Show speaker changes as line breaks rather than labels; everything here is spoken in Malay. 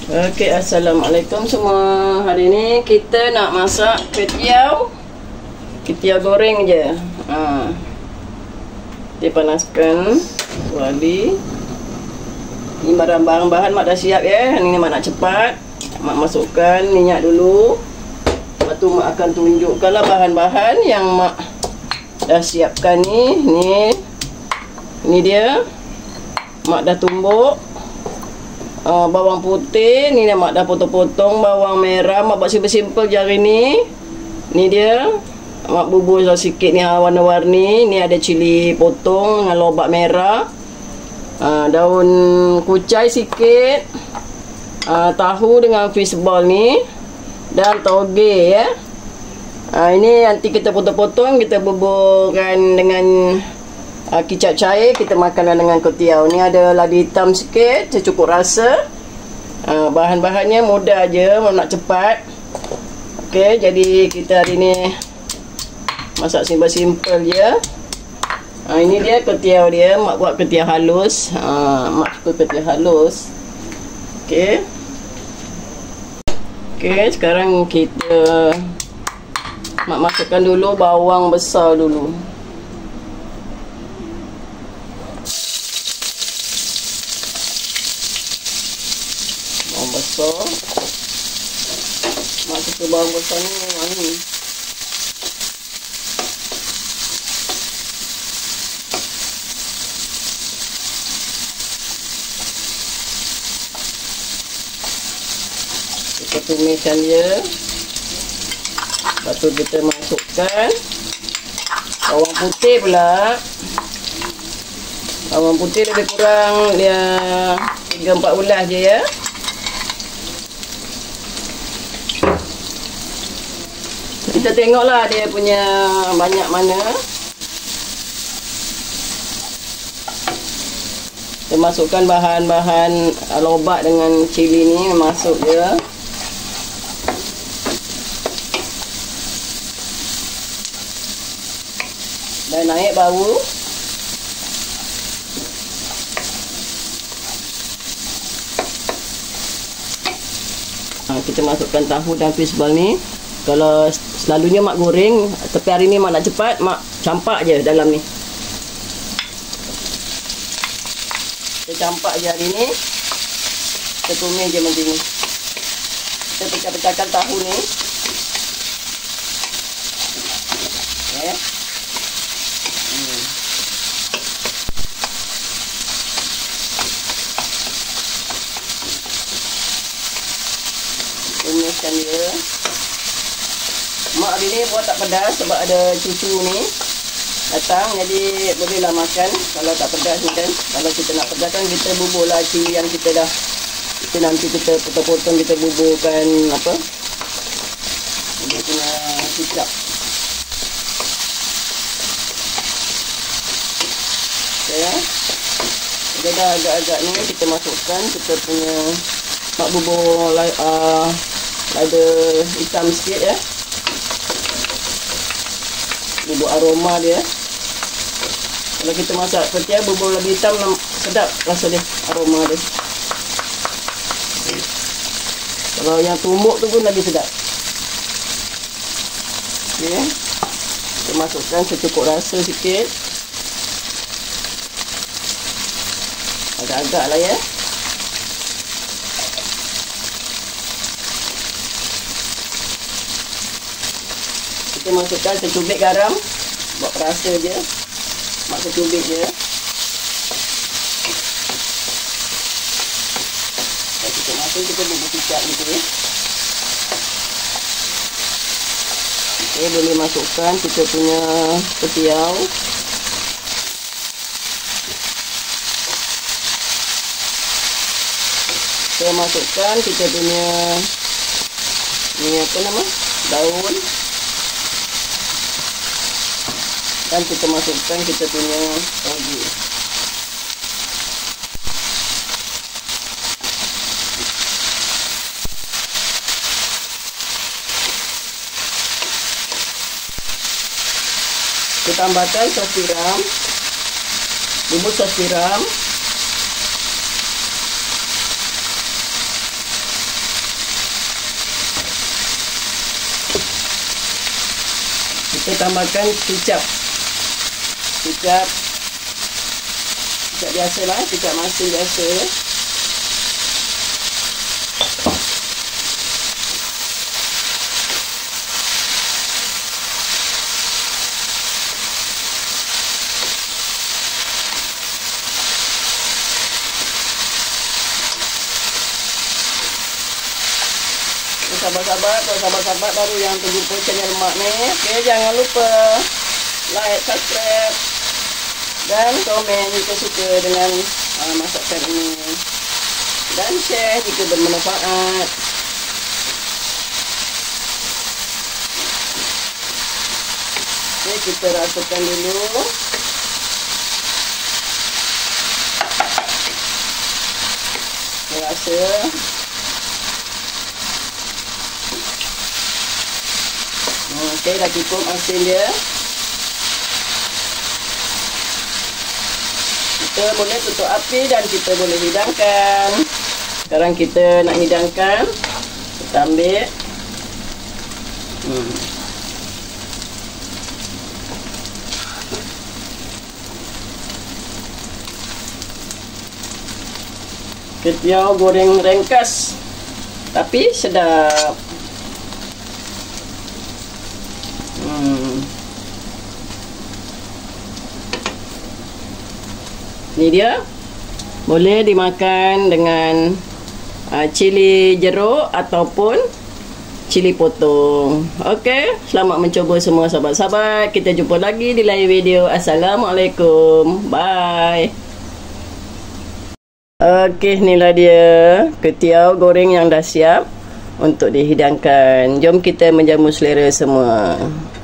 Okey, assalamualaikum semua. Hari ni kita nak masak ketiau. Ketiau goreng je. Dia panaskan kuali. Ni bahan-bahan mak dah siap ya. Ni mak nak cepat. Mak masukkan minyak dulu. Lepas tu mak akan tunjukkanlah bahan-bahan yang mak dah siapkan ni. Ni dia. Mak dah tumbuk. Bawang putih ni mak dah potong-potong. Bawang merah mak buat simple-simple je hari ni. Ni dia mak bubur sikit ni warna-warni. Ni ada cili potong dengan lobak merah, daun kucai sikit, tahu dengan fishball ni, dan toge ya. Ini nanti kita potong-potong, kita buburkan dengan kicap cair, kita makanlah dengan ketiau. Ni ada lada hitam sikit, secukup rasa. Bahan-bahannya mudah je, nak cepat. Okey, jadi kita hari ni masak simple-simple je. Ini dia ketiau dia, mak buat ketiau halus. Mak suka ketiau halus. Okey. Okey, sekarang kita mak masukkan dulu bawang besar dulu. Bawang besar. Mak suka bawang besar ni wangi. Kita tumiskan dia. Lepas tu kita masukkan bawang putih pula. Bawang putih lebih kurang dia 3-4 ulas je ya. Kita tengoklah dia punya banyak mana. Kita masukkan bahan-bahan lobak dengan cili ni, masuk je. Dan naik bau. Kita masukkan tahu dan fishball ni. Kalau selalunya mak goreng, tapi hari ni mak nak cepat, mak campak je dalam ni. Kita campak je hari ni. Kita tumis je macam ni. Kita pecah-pecahkan tahu ni. Okay. Tumiskan dia. Mak hari ni buat tak pedas sebab ada cucu ni datang, jadi bolehlah makan kalau tak pedas ni kan. Kalau kita nak pedas kan, kita buburlah cili yang kita dah, nanti kita potong-potong, kita buburkan apa, dia punya kicap. Okay. Dia dah agak-agak ni, kita masukkan kita punya, mak bubur lada hitam sikit ya. Bubur aroma dia. Kalau kita masak ketiau bubur lada hitam, sedap rasa dia, aroma dia. Kalau yang tumbuk tu pun lagi sedap. Okey. Kita masukkan secukup rasa sikit. Agak-agak lah ya. Kita masukkan secubit garam, buat rasa je. Mak secubit je. Kalau kita masuk, kita bubur kicap gitu ya. Okay, boleh masukkan kita punya ketiau. Kita masukkan kita punya ni apa nama? Daun. Dan kita masukkan kita punya toge. Kita tambahkan sos tiram, bubur sos tiram. kita tambahkan kicap. Kicap biasa lah, kicap masin biasa. Sahabat-sahabat baru yang terjumpa channel Mak ni, okay, jangan lupa like, subscribe dan komen jika suka dengan masakan ini, dan share jika bermanfaat. Okay, kita ratakan dulu. Saya rasa okey, dah cukup asin dia. Kita boleh tutup api dan kita boleh hidangkan. Sekarang kita nak hidangkan. Kita ambil. Ketiau goreng ringkas tapi sedap. Ini dia, boleh dimakan dengan cili jeruk ataupun cili potong. Okey, selamat mencoba semua sahabat-sahabat. Kita jumpa lagi di lain video. Assalamualaikum, bye. Okey, inilah dia ketiau goreng yang dah siap untuk dihidangkan. Jom kita menjamu selera semua.